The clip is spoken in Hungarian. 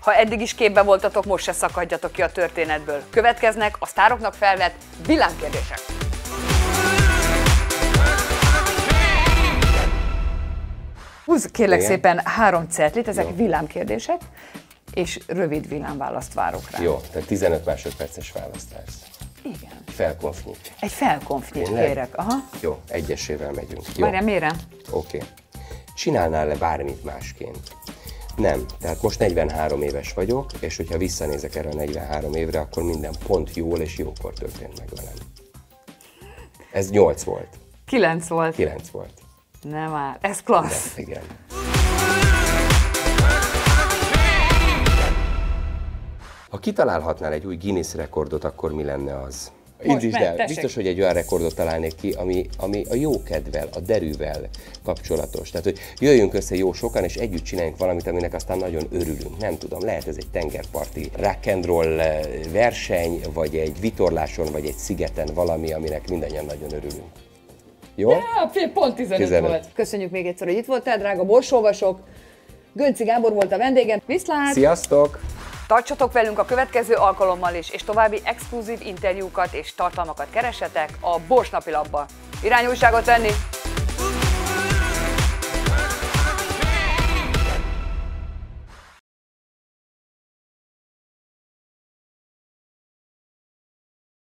Ha eddig is képbe voltatok, most se szakadjatok ki a történetből. Következnek a sztároknak felvett villámkérdések. Húzz kérlek szépen 3 cetlit, ezek villámkérdések, és rövid villámválaszt várok rá. Jó, tehát 15 másodperces választás. Igen. Felkonfnyit. Egy felkonfnyit kérek. Aha. Jó, egyesével megyünk. Várjál, mire? Oké. Csinálnál-e bármit másként? Nem. Tehát most 43 éves vagyok, és hogyha visszanézek erre a 43 évre, akkor minden pont jól és jókor történt meg velem. Ez 8 volt. 9 volt. 9 volt. Nem már, ez klassz. De, igen. Ha kitalálhatnál egy új Guinness rekordot, akkor mi lenne az? Indítsd el. Biztos, hogy egy olyan rekordot találnék ki, ami a jókedvel, a derűvel kapcsolatos. Tehát, hogy jöjjünk össze jó sokan, és együtt csináljunk valamit, aminek aztán nagyon örülünk. Nem tudom, lehet ez egy tengerparti rock and roll verseny, vagy egy vitorláson, vagy egy szigeten valami, aminek mindannyian nagyon örülünk. Jó? Ja, pont 15 volt. Köszönjük még egyszer, hogy itt voltál, drága borsolvasok. Gönci Gábor volt a vendégem. Viszlát! Sziasztok! Tartsatok velünk a következő alkalommal is, és további exkluzív interjúkat és tartalmakat keressetek a Bors napilapban. Irányújságot venni!